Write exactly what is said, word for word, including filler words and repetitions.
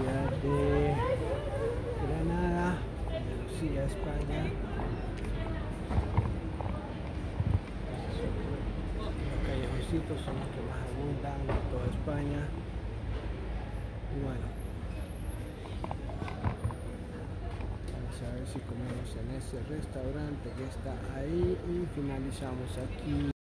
ciudad de Granada, Andalucía, España. Los callejoncitos son los que más abundan en toda España. Y bueno, vamos a ver si comemos en ese restaurante que está ahí y finalizamos aquí.